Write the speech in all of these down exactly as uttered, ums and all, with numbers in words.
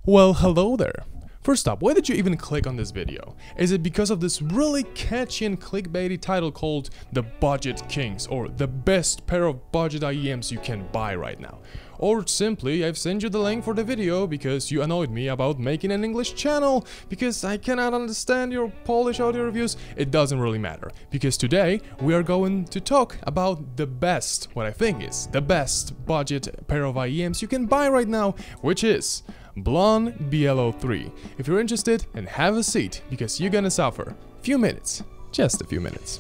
Well, hello there. First up, why did you even click on this video? Is it because of this really catchy and clickbaity title called The Budget Kings, or the best pair of budget I E Ms you can buy right now? Or simply, I've sent you the link for the video because you annoyed me about making an English channel, because I cannot understand your Polish audio reviews? It doesn't really matter, because today we are going to talk about the best, what I think is the best budget pair of I E Ms you can buy right now, which is Blon B L zero three. If you're interested, then have a seat, because you're gonna suffer. Few minutes, just a few minutes.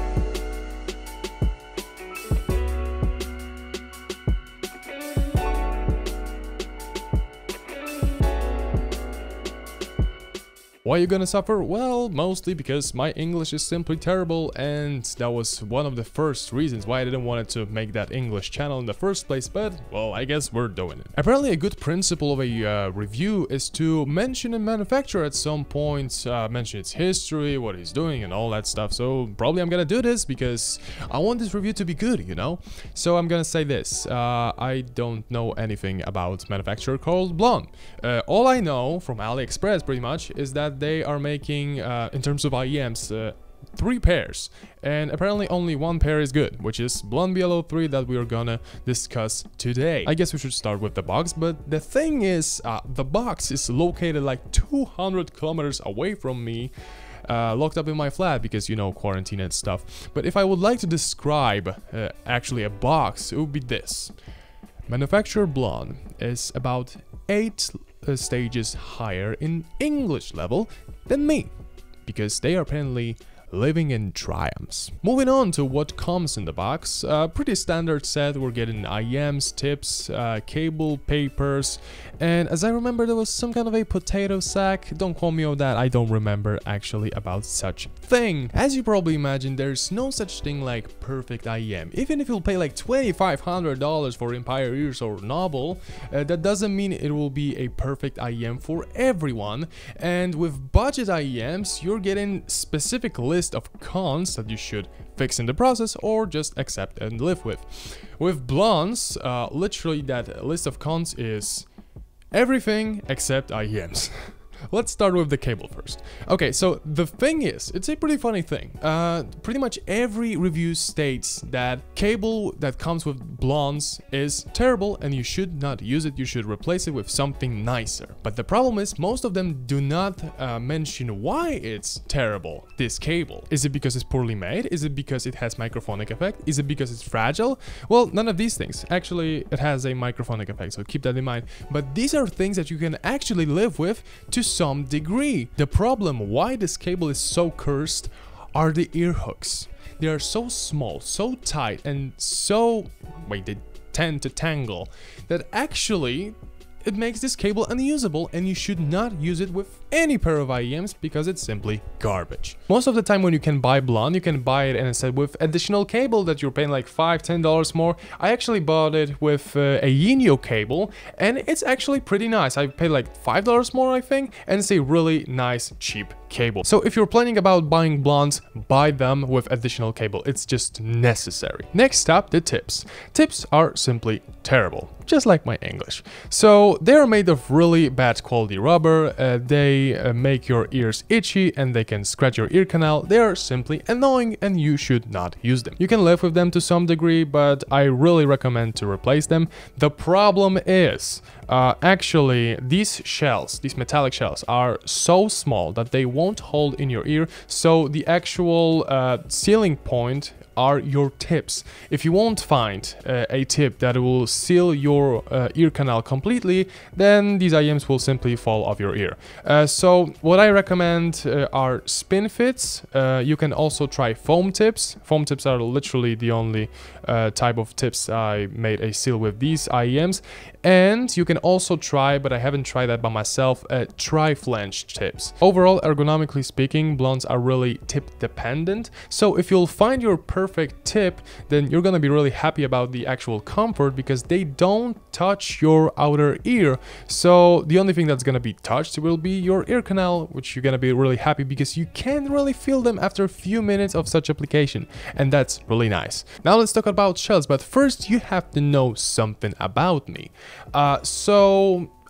Why are you gonna suffer? Well, mostly because my English is simply terrible, and that was one of the first reasons why I didn't want to make that English channel in the first place, but, well, I guess we're doing it. Apparently a good principle of a uh, review is to mention a manufacturer at some point, uh, mention its history, what he's doing, and all that stuff, so probably I'm gonna do this because I want this review to be good, you know? So I'm gonna say this, uh, I don't know anything about manufacturer called Blon. Uh, all I know from AliExpress, pretty much, is that they are making, uh, in terms of I E Ms, uh, three pairs, and apparently only one pair is good, which is Blon B L zero three that we are gonna discuss today. I guess we should start with the box, but the thing is, uh, the box is located like two hundred kilometers away from me, uh, locked up in my flat because, you know, quarantine and stuff. But if I would like to describe uh, actually a box, it would be this. Manufacturer Blon is about eight uh, stages higher in English level than me, because they are apparently living in triumphs. Moving on to what comes in the box, uh, pretty standard set. We're getting I E Ms, tips, uh, cable, papers, and as I remember there was some kind of a potato sack. Don't quote me on that, I don't remember actually about such thing. As you probably imagine, there's no such thing like perfect I E M. Even if you'll pay like twenty-five hundred dollars for Empire Ears or Novel, uh, that doesn't mean it will be a perfect I E M for everyone. And with budget I E Ms, you're getting specific list of cons that you should fix in the process or just accept and live with. With Blons, uh, literally that list of cons is everything except I E Ms. Let's start with the cable first. Okay, so the thing is, it's a pretty funny thing. Uh, pretty much every review states that cable that comes with Blons is terrible and you should not use it, you should replace it with something nicer. But the problem is, most of them do not uh, mention why it's terrible, this cable. Is it because it's poorly made? Is it because it has microphonic effect? Is it because it's fragile? Well, none of these things. Actually, it has a microphonic effect, so keep that in mind. But these are things that you can actually live with to some degree. The problem why this cable is so cursed are the ear hooks. They are so small, so tight, and so, wait, they tend to tangle, that actually it makes this cable unusable, and you should not use it with any pair of I E Ms because it's simply garbage. Most of the time when you can buy Blon, you can buy it in a set with additional cable that you're paying like five, ten dollars more. I actually bought it with uh, a Yinio cable, and it's actually pretty nice. I paid like five dollars more, I think, and it's a really nice, cheap cable. So if you're planning about buying Blons, buy them with additional cable. It's just necessary. Next up, the tips. Tips are simply terrible, just like my English. So they are made of really bad quality rubber. Uh, they uh, make your ears itchy and they can scratch your ear canal. They are simply annoying and you should not use them. You can live with them to some degree, but I really recommend to replace them. The problem is, uh, actually, these shells, these metallic shells, are so small that they won't hold in your ear, so the actual uh, sealing point are your tips. If you won't find uh, a tip that will seal your uh, ear canal completely, then these I E Ms will simply fall off your ear. Uh, so what I recommend uh, are spin fits. Uh, you can also try foam tips. Foam tips are literally the only uh, type of tips I made a seal with these I E Ms. And you can also try, but I haven't tried that by myself, uh, tri-flange tips. Overall, ergonomically speaking, Blons are really tip dependent. So if you'll find your perfect perfect tip, then you're gonna be really happy about the actual comfort because they don't touch your outer ear. So the only thing that's gonna be touched will be your ear canal, which you're gonna be really happy because you can really feel them after a few minutes of such application, and that's really nice. Now let's talk about shells, but first you have to know something about me. Uh, so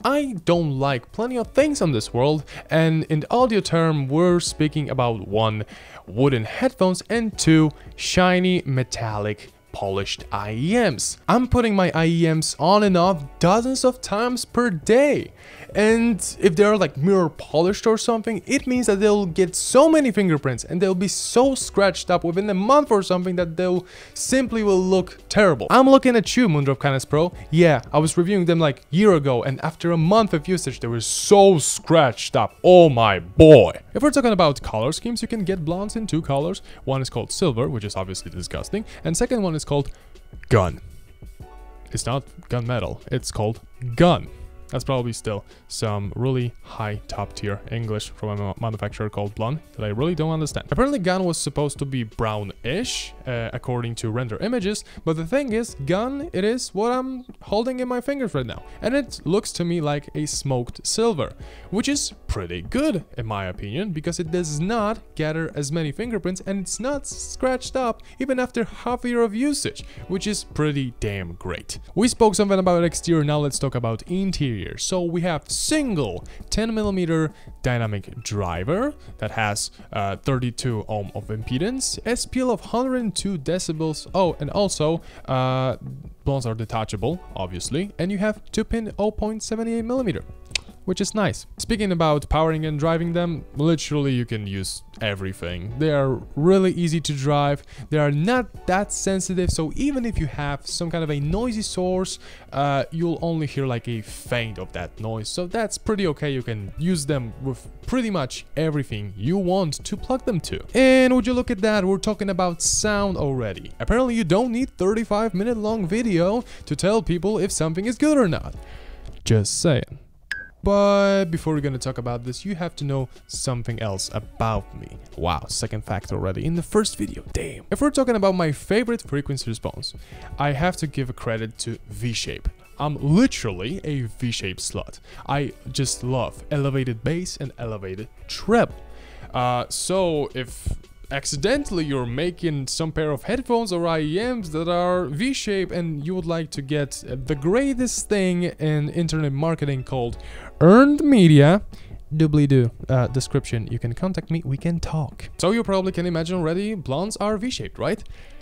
I don't like plenty of things on this world, and in the audio term we're speaking about one, wooden headphones, and two, shiny metallic polished I E Ms. I'm putting my I E Ms on and off dozens of times per day, and if they're like mirror polished or something, it means that they'll get so many fingerprints and they'll be so scratched up within a month or something that they'll simply will look terrible. I'm looking at you, Moondrop Canis Pro. Yeah, I was reviewing them like a year ago, and after a month of usage they were so scratched up. Oh my boy. If we're talking about color schemes, you can get Blons in two colors. One is called silver, which is obviously disgusting, and second one is called gun. It's not gunmetal, it's called gun. That's probably still some really high top tier English from a manufacturer called Blon that I really don't understand. Apparently gun was supposed to be brownish uh, according to render images, but the thing is, gun, it is what I'm holding in my fingers right now, and it looks to me like a smoked silver, which is pretty good in my opinion, because it does not gather as many fingerprints and it's not scratched up even after half a year of usage, which is pretty damn great. We spoke something about exterior, now let's talk about interior. So we have single ten millimeter dynamic driver that has uh, thirty-two ohm of impedance, S P L of one hundred two decibels. Oh, and also uh, Blons are detachable, obviously, and you have two pin zero point seven eight millimeter. Which is nice. Speaking about powering and driving them, literally you can use everything. They are really easy to drive, they are not that sensitive, so even if you have some kind of a noisy source, uh, you'll only hear like a faint of that noise, so that's pretty okay. You can use them with pretty much everything you want to plug them to. And would you look at that, we're talking about sound already. Apparently you don't need thirty-five minute long video to tell people if something is good or not. Just saying. But before we're gonna talk about this, you have to know something else about me. Wow, second fact already in the first video, damn. If we're talking about my favorite frequency response, I have to give a credit to V-Shape. I'm literally a V-Shape slut. I just love elevated bass and elevated treble. Uh, so if accidentally you're making some pair of headphones or I E Ms that are V-shape and you would like to get the greatest thing in internet marketing called earned media, doobly-doo, uh, description, you can contact me, we can talk. So you probably can imagine already, Blons are V-shaped, right?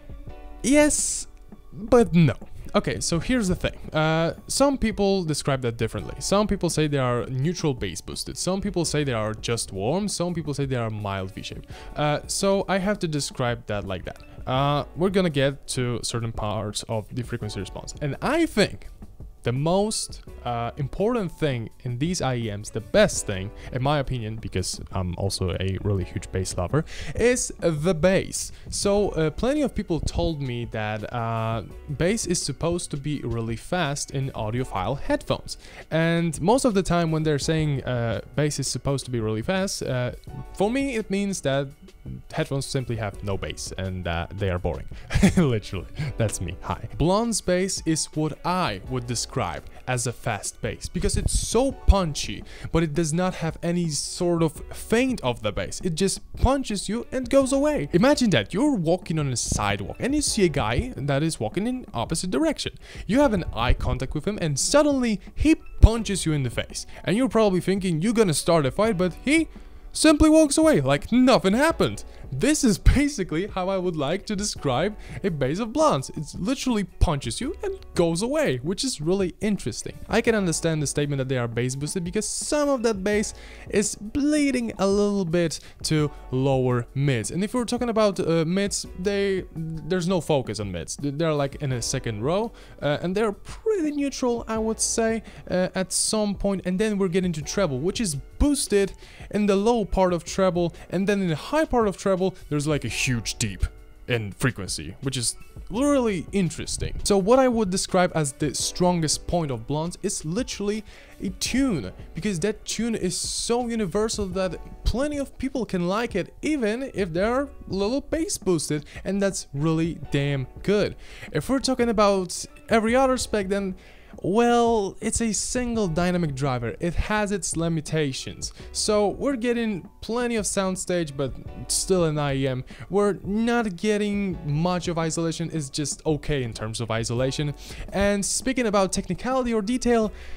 Yes, but no. Okay, so here's the thing. Uh, some people describe that differently. Some people say they are neutral bass boosted. Some people say they are just warm. Some people say they are mild V-shaped. Uh, so I have to describe that like that. Uh, we're gonna get to certain parts of the frequency response. And I think the most uh, important thing in these I E Ms, the best thing, in my opinion, because I'm also a really huge bass lover, is the bass. So uh, plenty of people told me that uh, bass is supposed to be really fast in audiophile headphones. And most of the time when they're saying uh, bass is supposed to be really fast, uh, for me it means that headphones simply have no bass and uh, they are boring. Literally, that's me. Hi. Blon's bass is what I would describe as a fast bass because it's so punchy, but it does not have any sort of feint of the bass. It just punches you and goes away. Imagine that you're walking on a sidewalk and you see a guy that is walking in opposite direction. You have an eye contact with him and suddenly he punches you in the face. And you're probably thinking you're gonna start a fight, but he simply walks away like nothing happened. This is basically how I would like to describe a bass of Blons. It literally punches you and goes away, which is really interesting. I can understand the statement that they are bass boosted because some of that bass is bleeding a little bit to lower mids. And if we're talking about uh, mids, they there's no focus on mids. They're like in a second row uh, and they're pretty neutral, I would say, uh, at some point. And then we're getting to treble, which is boosted in the low part of treble, and then in the high part of treble there's like a huge deep in frequency, which is really interesting. So what I would describe as the strongest point of Blons is literally a tune, because that tune is so universal that plenty of people can like it even if they're a little bass boosted, and that's really damn good. If we're talking about every other spec, then well, it's a single dynamic driver. It has its limitations. So we're getting plenty of soundstage, but still an I E M. We're not getting much of isolation. It's just okay in terms of isolation. And speaking about technicality or detail,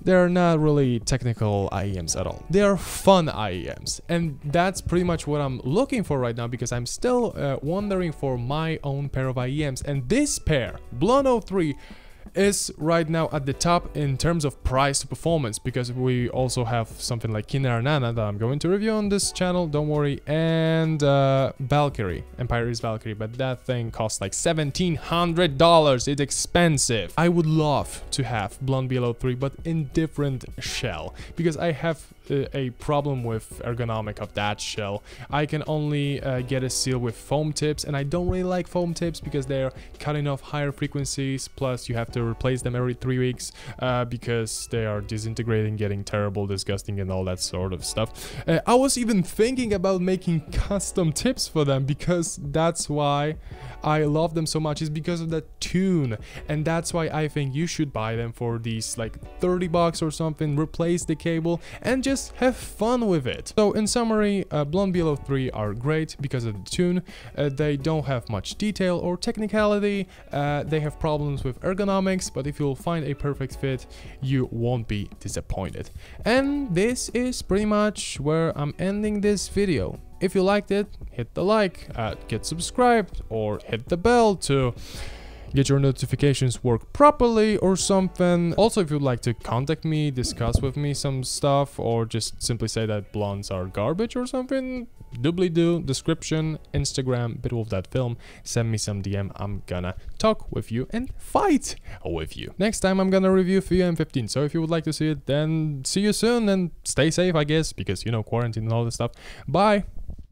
they're not really technical I E Ms at all. They are fun I E Ms, and that's pretty much what I'm looking for right now, because I'm still uh, wondering for my own pair of I E Ms, and this pair, Blon oh three, is right now at the top in terms of price to performance, because we also have something like Kinnaranana that I'm going to review on this channel, don't worry, and uh, Valkyrie, Empire is Valkyrie, but that thing costs like seventeen hundred dollars, it's expensive. I would love to have Blon B L oh three, but in different shell, because I have uh, a problem with ergonomic of that shell. I can only uh, get a seal with foam tips, and I don't really like foam tips because they're cutting off higher frequencies, plus you have to replace them every three weeks uh, because they are disintegrating, getting terrible, disgusting, and all that sort of stuff. Uh, I was even thinking about making custom tips for them, because that's why I love them so much, is because of that tune, and that's why I think you should buy them for these like thirty bucks or something, replace the cable, and just have fun with it. So in summary, uh, Blon B L oh three are great because of the tune. Uh, they don't have much detail or technicality, uh, they have problems with ergonomics, but if you'll find a perfect fit, you won't be disappointed. And this is pretty much where I'm ending this video. If you liked it, hit the like, uh, get subscribed, or hit the bell to get your notifications work properly or something. Also, if you'd like to contact me, discuss with me some stuff, or just simply say that blondes are garbage or something, doobly-doo, description, Instagram, bitwolf.film, send me some D M, I'm gonna talk with you and fight with you. Next time I'm gonna review F I E M fifteen, so if you would like to see it, then see you soon, and stay safe, I guess, because, you know, quarantine and all this stuff. Bye!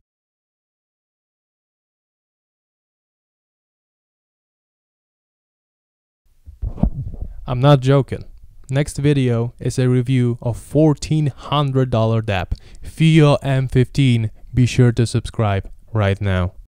I'm not joking. Next video is a review of fourteen hundred dollar D A P, F I E M fifteen. Be sure to subscribe right now.